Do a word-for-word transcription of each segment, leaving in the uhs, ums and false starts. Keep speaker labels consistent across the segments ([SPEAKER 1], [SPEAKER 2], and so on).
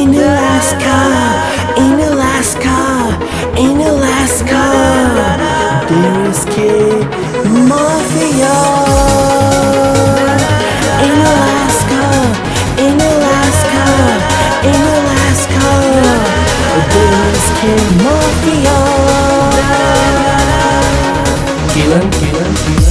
[SPEAKER 1] in Alaska, in Alaska, in Alaska, there is kid mafia. In Alaska, in Alaska, in Alaska, there is kid mafia. Kelan, Kelan, Kelan.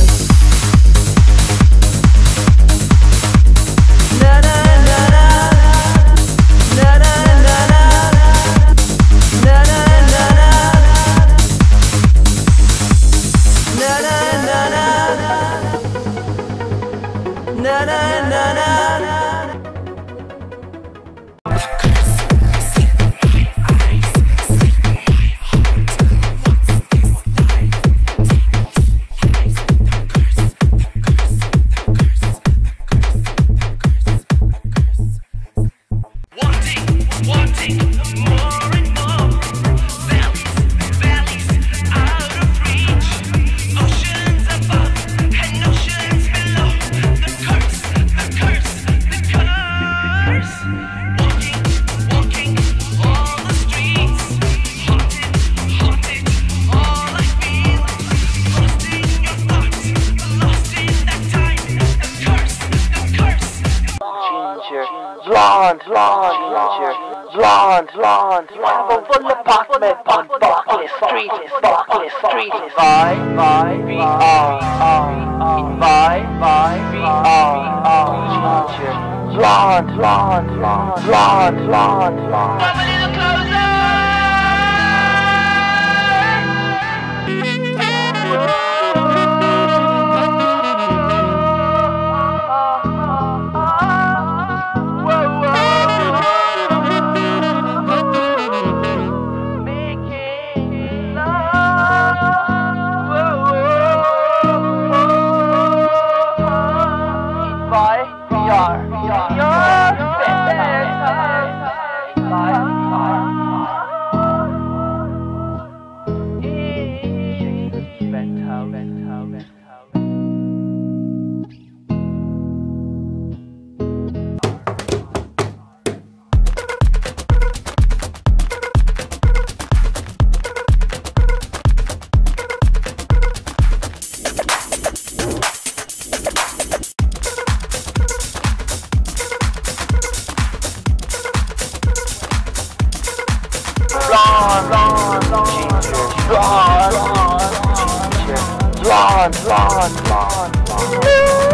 [SPEAKER 2] Blonde, blonde, blonde, blonde, you have a full apartment on Barclay Street, Barclay Street, by, by, B, R, R, by, by, B, R, R, ginger, blonde, blonde, blonde, blonde, blonde, blonde. Come a little closer. Blonde, blonde, blonde, blonde, blonde, blonde.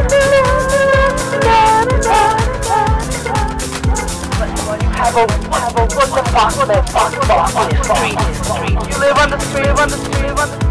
[SPEAKER 2] Have a, have a, what's the box, that box, box, on the street, street. You live on the street, live on the street, live on the street.